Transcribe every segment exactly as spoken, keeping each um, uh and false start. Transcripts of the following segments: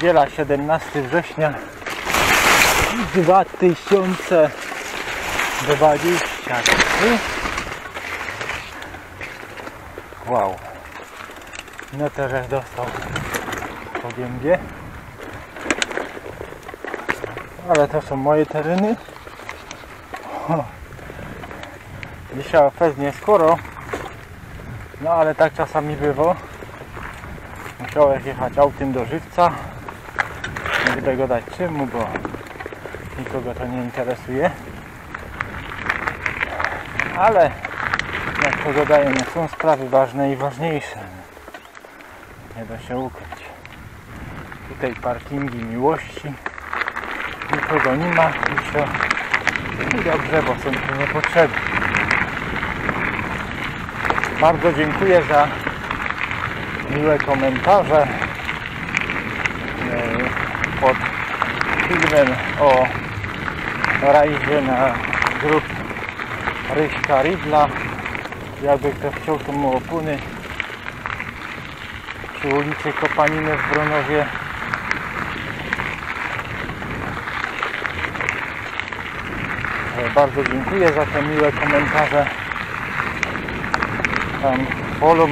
Niedziela, siedemnastego września dwa tysiące dwudziesty trzy. Wow. No to żeś dostał po gębie. Ale to są moje tereny. O. Dzisiaj pewnie skoro. No ale tak czasami bywa. Musiałem jechać autem do Żywca. Nie będę go dać czemu, bo nikogo to nie interesuje. Ale jak to gadają, nie są sprawy ważne i ważniejsze. Nie da się ukryć. Tutaj parkingi miłości. Nikogo nie ma. I się i dobrze, bo są tu niepotrzebne. Bardzo dziękuję za miłe komentarze pod filmem o rajdzie na grup Ryśka Ridla. Jakby ktoś chciał, to mu opony przy ulicy Kopaniny w Bronowie. Bardzo dziękuję za te miłe komentarze. Tam forum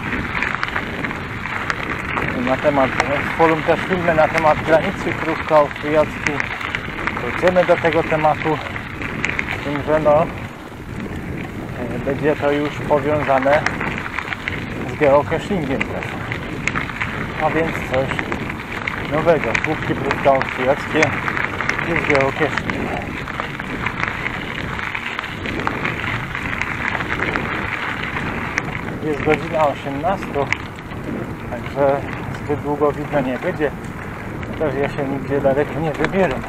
na temat, forum też filmy na temat granicy prusko-austriackiej. Wrócimy do tego tematu, z tym, że no będzie to już powiązane z geocachingiem też. A więc coś nowego. Słupki prusko-austriackie i z geocachingiem. Jest godzina osiemnasta, także zbyt długo widno nie będzie. Też ja się nigdzie daleko nie wybieram.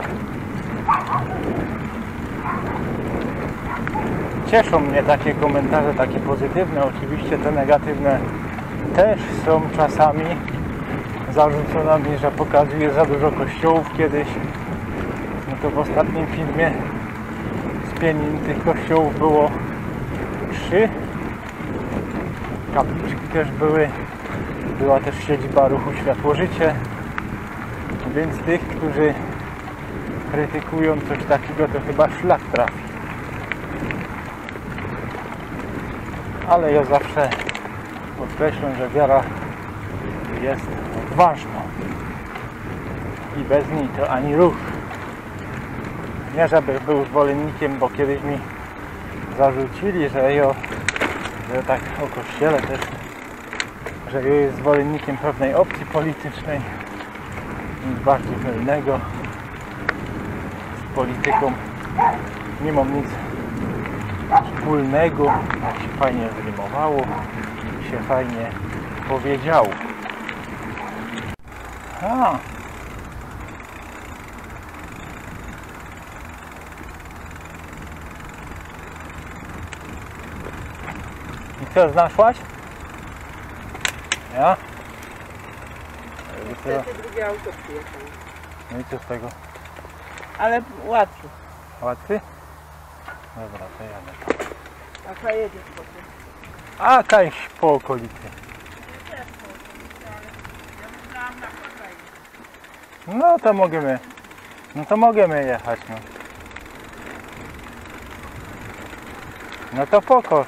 Cieszą mnie takie komentarze, takie pozytywne. Oczywiście te negatywne też są czasami. Zarzucono mi, że pokazuje za dużo kościołów kiedyś. No to w ostatnim filmie z Pienin tych kościołów było trzy. Kapliczki też były. Była też siedziba ruchu Światło-Życie. Więc tych, którzy krytykują coś takiego, to chyba szlak trafi. Ale ja zawsze podkreślam, że wiara jest ważna. I bez niej to ani ruch. Nie żeby był zwolennikiem, bo kiedyś mi zarzucili, że ja, że tak o kościele też, że ja jest zwolennikiem pewnej opcji politycznej. Nic bardziej mylnego. Z polityką nie mam nic wspólnego. Jak się fajnie zrymowało, się fajnie powiedziało. A. I co, znalazłaś? Ja? Niestety drugie auto przyjechało. No i co z tego? Ale łatwy. Łatwy? Dobra, to jadę. A ta jedzie po tym. A, kaś po okolicy. No to możemy. No to możemy jechać, no. No to pokoż.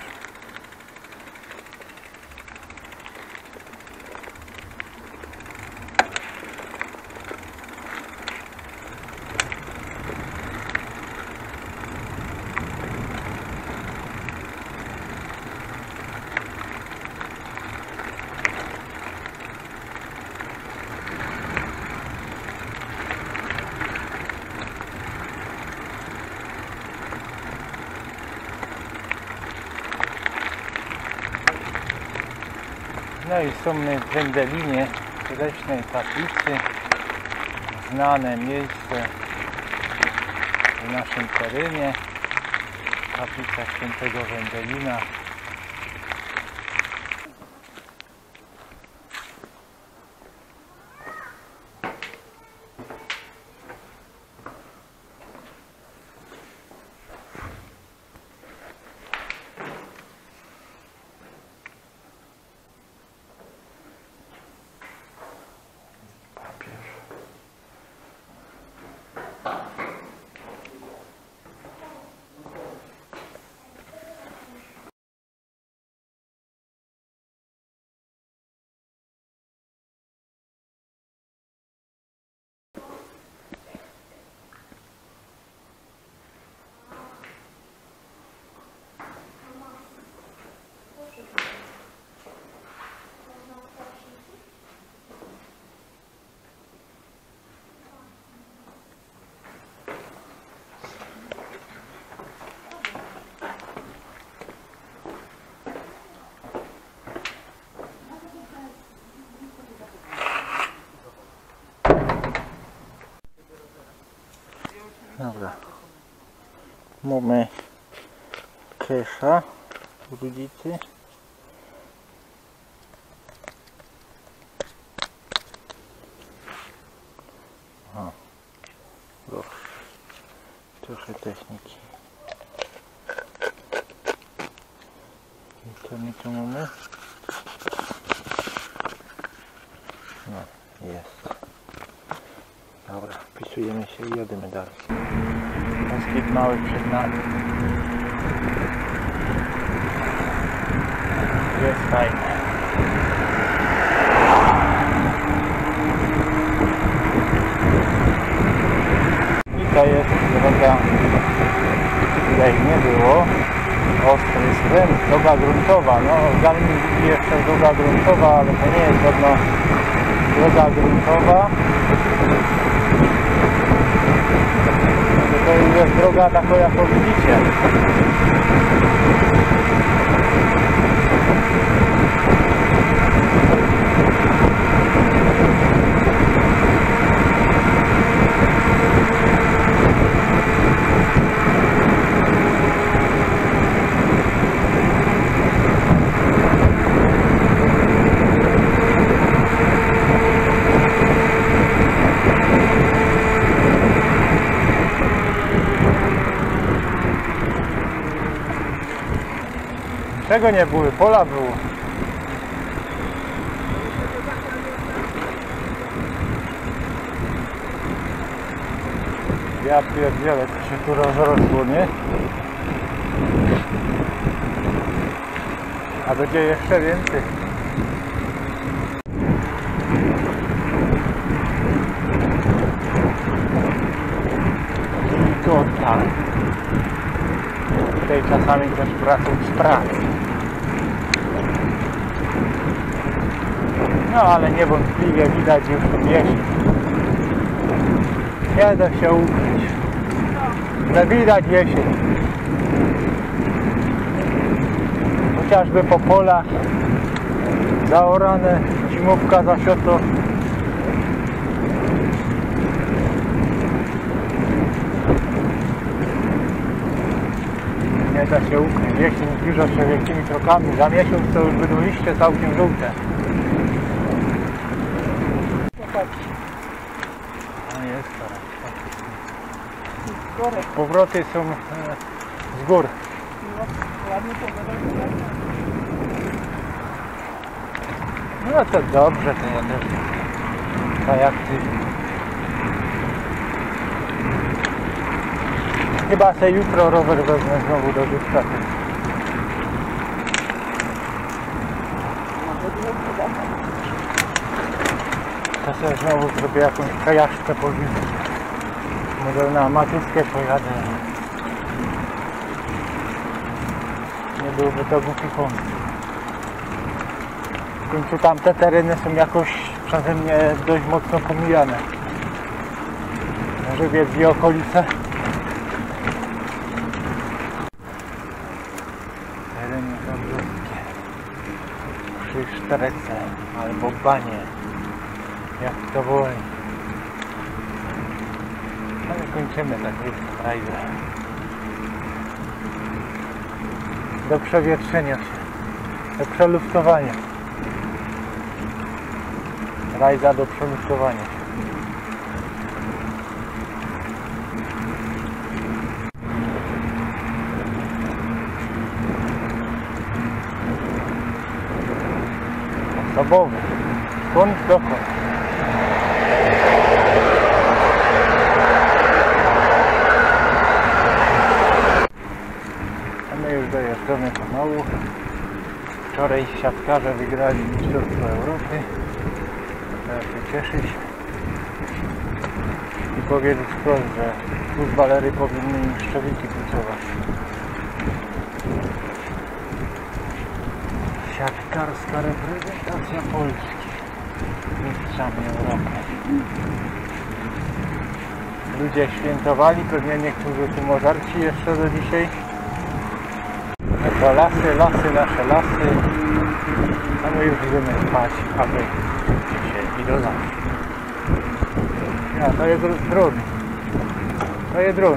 No i są my w Wendelinie, w leśnej kaplicy, znane miejsce w naszym terenie, kaplica świętego Wendelina. Papież. Dobra. Mamy kesza u rodzicy. O, proszę. Trochę techniki. I co my tu mamy? No, jest. Dobra, wpisujemy się i jadymy dalej. Moskit mały przed nami. Jest fajne. I to jest droga, której nie było. Ostry skręt, droga gruntowa. No, w Galmii jeszcze droga gruntowa, ale to nie jest żadna droga gruntowa. To jest droga taką, jaką widzicie. Czego nie były? Pola było. Ja pierdzielę, to się tu rozrosło, nie? A będzie jeszcze więcej. I to tak. Tutaj czasami też wracam z pracy. No ale niewątpliwie widać już tu jesień. Nie da się ukryć. No widać jesień. Chociażby po polach zaorane, zimówka zasiotło. Nie da się ukryć. Jesień zbliża się wielkimi krokami. Za miesiąc to już będą liście całkiem żółte. No jest teraz. Powroty są z gór. No to dobrze, to ja też tak jak ty. Chyba se jutro rower wezmę znowu do Gustawy. To sobie znowu zrobię jakąś przejażdżkę po ziemi. Może na Matyskę pojadę. Nie byłby to głupi pomysł. W końcu tamte tereny są jakoś przeze mnie dość mocno pomijane. Może wiedz i okolice. Tereny wądrówskie. Przy Szterece albo Banie. Jak to woli. Ale kończymy tak już rajdę. Do przewietrzenia się. Do przeluftowania. Rajda do przeluftowania się. Osobowy. Skąd dokąd? Już dojeżdżamy pomału. Wczoraj siatkarze wygrali Mistrzostwo Europy. Trzeba się cieszyć i powiedzieć wprost, że futbalery powinny im szczeliki pucować. Siatkarska reprezentacja Polski mistrzami Europy. Ludzie świętowali, pewnie niektórzy tu możarci jeszcze do dzisiaj. To lasy, lasy, nasze lasy. A my już idziemy spać, aby się i do nas. Ja, to jest drogi. Daję dron.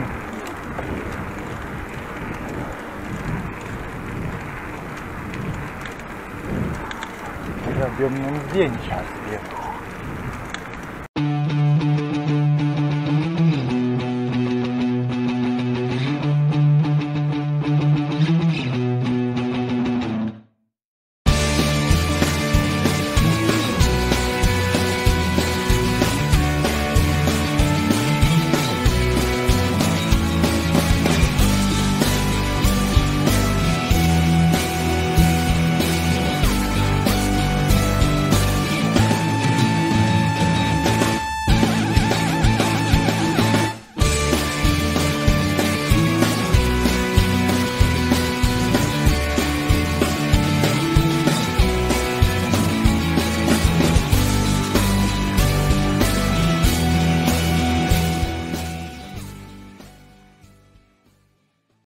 Robią nam zdjęcia z wieku.